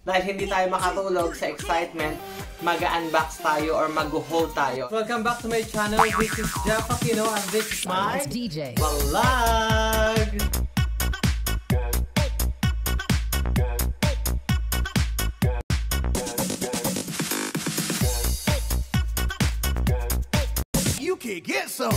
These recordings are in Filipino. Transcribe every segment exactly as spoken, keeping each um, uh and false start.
Dahil hindi tayo makatulog sa excitement, mag-unbox tayo or mag-haul tayo. Welcome back to my channel. This is Jeff Aquino and this is my D J vlog. You can get some.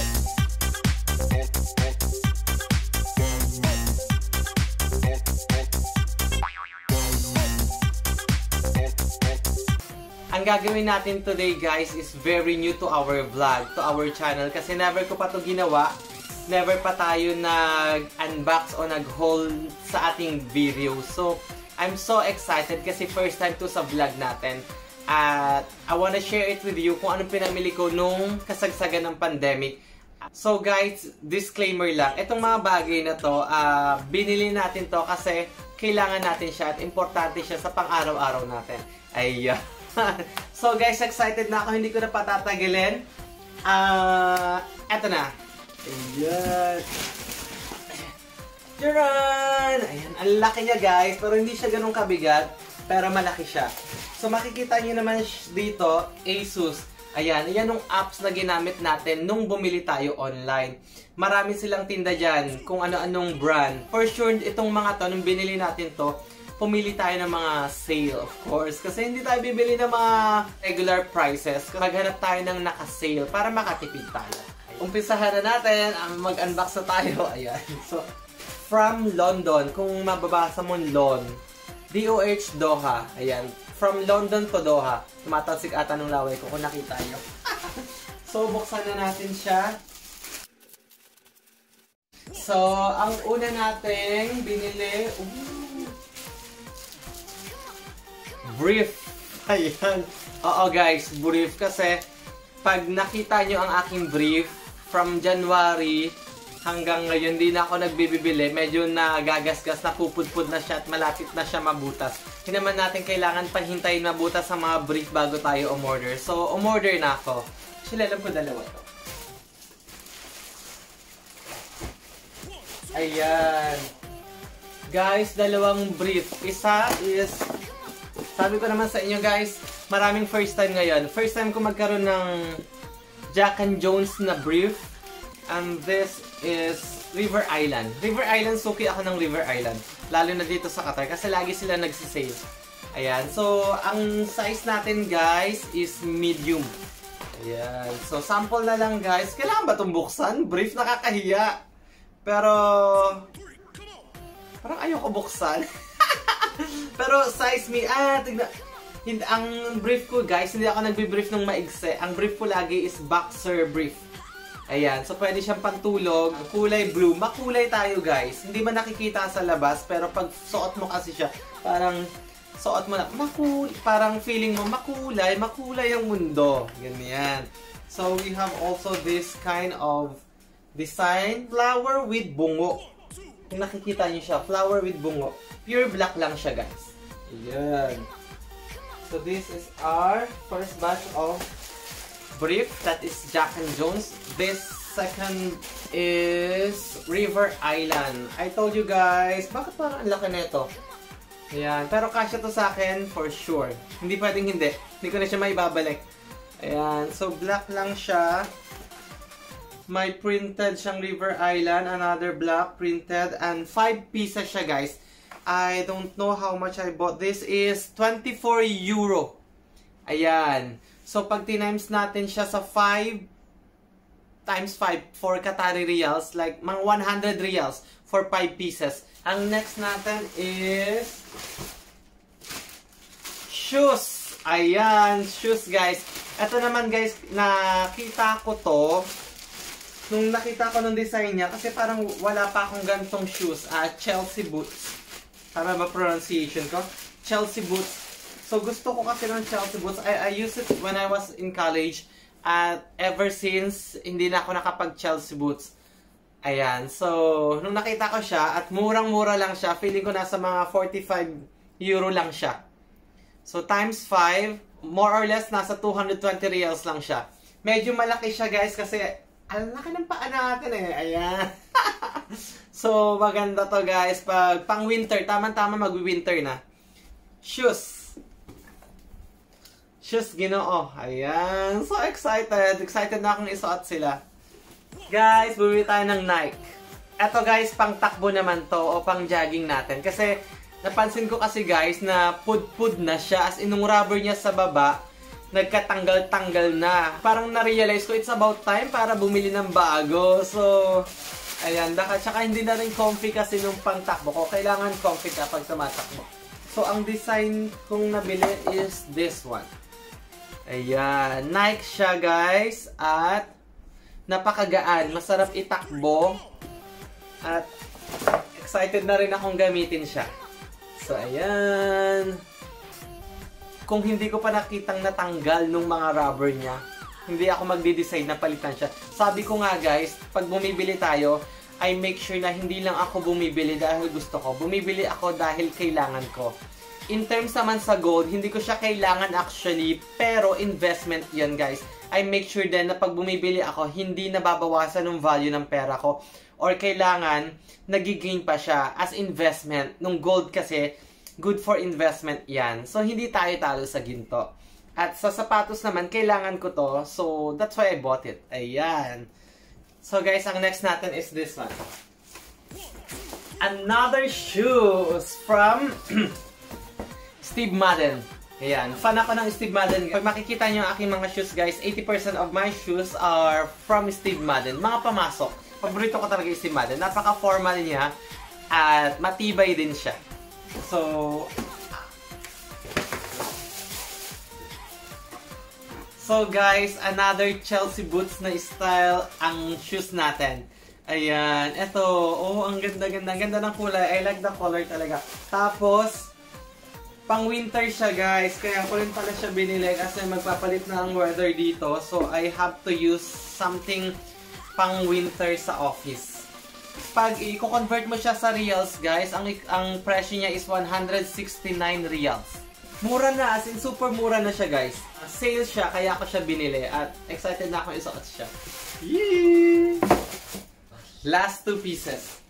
Ang gagawin natin today guys is very new to our vlog, to our channel kasi never ko pa to ginawa, never pa tayo nag-unbox o nag-haul sa ating video. So, I'm so excited kasi first time to sa vlog natin. At I wanna share it with you kung anong pinamili ko nung kasagsagan ng pandemic. So guys, disclaimer lang, itong mga bagay na to, uh, binili natin to kasi kailangan natin siya at importante siya sa pang-araw-araw natin. Ay, uh, so guys, excited na ako, hindi ko na patatagalin. Ah, uh, eto na. Ayan. Tcharan! Ayan, ang laki niya guys, pero hindi siya ganun kabigat, pero malaki siya. So makikita niyo naman dito, Asus. Ayan, ayan yung apps na ginamit natin nung bumili tayo online. Marami silang tinda dyan, kung ano-anong brand. For sure, itong mga to, nung binili natin to, pumili tayo ng mga sale, of course. Kasi hindi tayo bibili ng mga regular prices. Maghanap tayo ng naka-sale para makatipid tayo. Umpisahan na natin, mag-unbox na tayo. Ayan. So, from London, kung mababasa mo Lon, D O H Doha. Ayan. From London to Doha. Tumatalsik ata ng laway ko kung nakita nyo. So, buksan na natin siya. So, ang una nating binili, uh, brief. Ayan. Oo guys, brief kasi pag nakita nyo ang aking brief from January hanggang ngayon, di na ako nagbibili. Medyo nagagasgas, napupudpud na siya at malapit na siya mabutas. Hindi naman natin kailangan panghintayin mabutas sa mga brief bago tayo umorder. So, umorder na ako. Actually, alam ko dalawa to. Ayan. Guys, dalawang brief. Isa is... Sabi ko naman sa inyo guys, maraming first time ngayon. First time ko magkaroon ng Jack and Jones na brief. And this is River Island. River Island, suki ako ng River Island. Lalo na dito sa Qatar kasi lagi sila nagsisale. Ayan. So, ang size natin guys is medium. Ayan. So, sample na lang guys. Kailangan ba itong buksan? Brief, nakakahiya. Pero, parang ayoko buksan. Pero size me, ah, tignan. Hindi, ang brief ko guys, hindi ako nagbi-brief ng maigse. Ang brief ko lagi is boxer brief. Ayan, so pwede siyang pantulog. Kulay blue, makulay tayo guys. Hindi man nakikita sa labas, pero pag suot mo kasi siya, parang suot mo na, makul parang feeling mo makulay, makulay ang mundo. Ganyan. So we have also this kind of design, flower with bungo. Kung nakikita niyo siya, flower with bungo. Pure black lang siya, guys. Ayan. So, this is our first batch of brief. That is Jack and Jones. This second is River Island. I told you guys, bakit parang ang laki nito? Ayan. Pero kasya to sa akin, for sure. Hindi pwedeng hindi. Hindi ko na siya maibabalik. Ayan. So, black lang siya. May printed siyang River Island, another black printed, and five pieces siya guys. I don't know how much I bought. This is twenty-four euro. Ayan. So pag tinimes natin siya sa five times five for Qatari Riyals, like mga one hundred Riyals for five pieces. Ang next natin is shoes. Ayan, shoes guys. Ito naman guys, nakita ko to nung nakita ko nung design niya, kasi parang wala pa akong gantong shoes. Ah, Chelsea boots. Tama ba pronunciation ko? Chelsea boots. So gusto ko kasi ng Chelsea boots. I, I used it when I was in college. At ever since, hindi na ako nakapag Chelsea boots. Ayan. So, nung nakita ko siya, at murang-mura lang siya, feeling ko nasa mga forty-five euro lang siya. So, times five, more or less, nasa two hundred twenty reals lang siya. Medyo malaki siya guys kasi ang laki ng paa natin eh. Ayan. So, maganda to guys. Pag pang winter, tamang-tama mag-winter na. shoes. Shoes, Ginoo. Ayan. So excited. Excited na akong isuot sila. Guys, bumili tayo ng Nike. Eto guys, pang takbo naman to o pang jogging natin. Kasi napansin ko kasi guys na pud-pud na siya. As in, yung rubber niya sa baba, nagkatanggal-tanggal na. Parang na-realize ko it's about time para bumili ng bago. So, ayan. Tsaka hindi na rin comfy kasi nung pang takbo ko. Kailangan comfy ka pag tumatakbo. So, ang design kong nabili is this one. Ayan. Nike siya guys. At napakagaan. Masarap itakbo. At excited na rin akong gamitin siya. So, ayan. Kung hindi ko pa nakitang natanggal nung mga rubber niya, hindi ako magde-decide na palitan siya. Sabi ko nga guys, pag bumibili tayo, I make sure na hindi lang ako bumibili dahil gusto ko. Bumibili ako dahil kailangan ko. In terms naman sa gold, hindi ko siya kailangan actually, pero investment yan guys. I make sure din na pag bumibili ako, hindi nababawasan ng value ng pera ko. Or kailangan, nagigain pa siya as investment. Nung gold kasi, good for investment yan. So, hindi tayo talo sa ginto. At sa sapatos naman, kailangan ko to. So, that's why I bought it. Ayan. So, guys, ang next natin is this one. Another shoes from Steve Madden. Ayan. Fan ako ng Steve Madden. Pag makikita nyo ang aking mga shoes, guys, eighty percent of my shoes are from Steve Madden. Mga pamasok. Paborito ko talaga yung Steve Madden. Napaka-formal niya. At matibay din siya. So, so guys, another Chelsea boots na style ang shoes natin. Ayan, eto, oh, ang ganda-ganda, ang ganda ng kulay. I like the color talaga. Tapos, pang winter siya guys, kaya ko rin pala siya binili kasi magpapalit na ang weather dito. So, I have to use something pang winter sa office. Pag i-convert mo siya sa reals, guys, ang ang presyo niya is one hundred sixty-nine reals. Mura na, as in super mura na siya, guys. Sale siya, kaya ako siya binili. At excited na akong isuot siya. Yee! Last two pieces.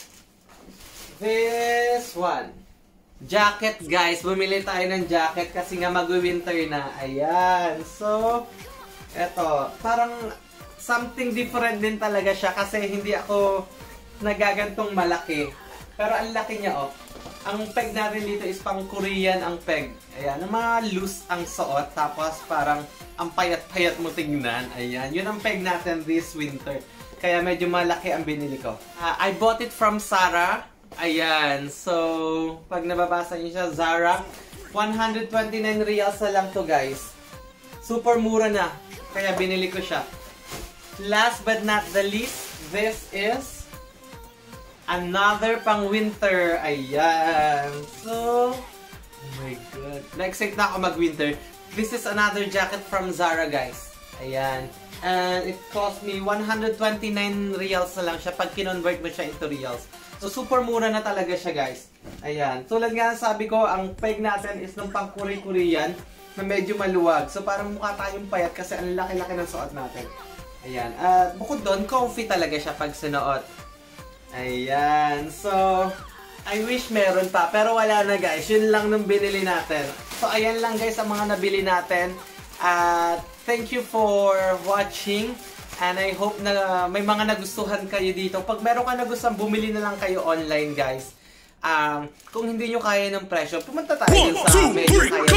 This one. Jacket, guys. Bumili tayo ng jacket kasi nga mag-winter na. Ayan. So, eto. Parang something different din talaga siya kasi hindi ako nagagantong malaki. Pero ang laki niya, oh. Ang peg natin dito is pang Korean ang peg. Ayan, ang mga loose ang suot. Tapos parang ang payat-payat mo tingnan. Ayan, yun ang peg natin this winter. Kaya medyo malaki ang binili ko. Uh, I bought it from Zara. Ayan, so pag nababasa niyo siya, Zara. one hundred twenty-nine reals na lang to guys. Super mura na. Kaya binili ko siya. Last but not the least, this is another pang winter. Ayan. So, oh my god. Na-excite na ako mag-winter. This is another jacket from Zara, guys. Ayan. And it cost me one hundred twenty-nine reals na lang siya pag kinonvert mo siya into reals. So, super mura na talaga siya, guys. Ayan. Tulad nga sabi ko, ang peg natin is ng pang Korean na medyo maluwag. So, parang mukha tayong payat kasi ang laki-laki ng suot natin. Ayan. At uh, bukod doon, comfy talaga siya pag sinuot. Ayan. So, I wish meron pa. Pero wala na guys. Yun lang nung binili natin. So, ayan lang guys ang mga nabili natin. At uh, thank you for watching. And I hope na may mga nagustuhan kayo dito. Pag meron ka nagustuhan, bumili na lang kayo online guys. Um, kung hindi nyo kaya ng presyo, pumunta tayo sa medyo kaya